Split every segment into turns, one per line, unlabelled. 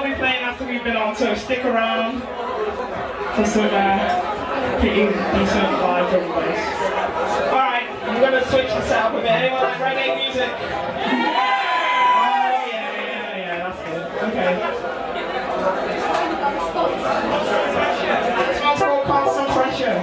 be playing after we've been on, so stick around for some pretty decent live drum and bass. Alright, I'm going to switch this up a bit. Anyone like reggae music? Oh yeah, that's good. Okay. This one's called Constant Pressure.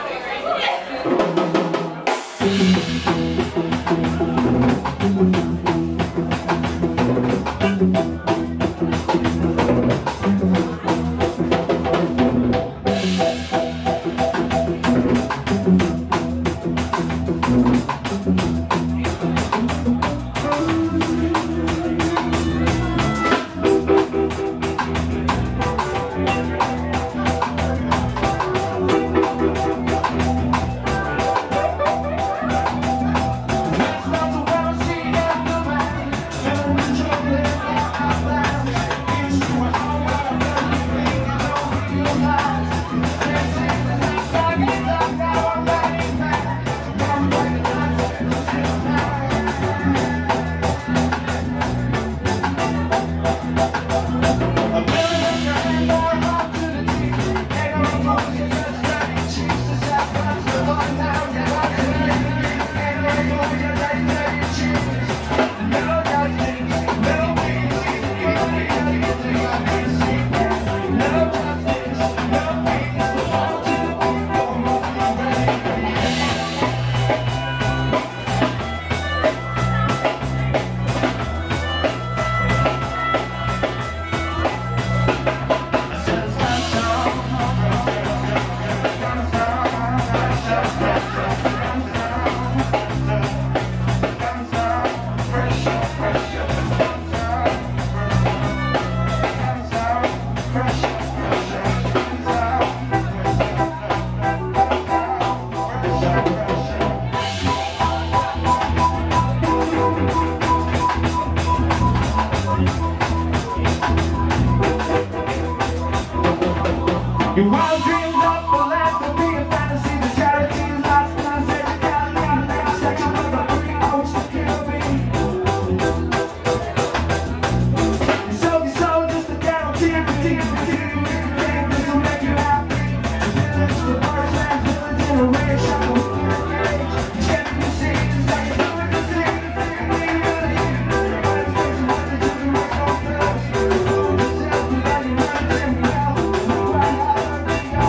Your wild dreams of the land will be a fantasy. The charity is lost and I said you can't leave. Next section of the free hours to kill me. You sold your soul just to guarantee it. This will make you happy. Village, the first man's village in a rage. Checking the scenes like you're doing the thing. Everybody's facing what they do to make no bills. Yourself, you got your money, and well.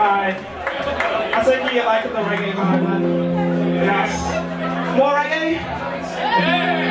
Alright. I think you like the reggae vibe then. Yes. More reggae? Yeah.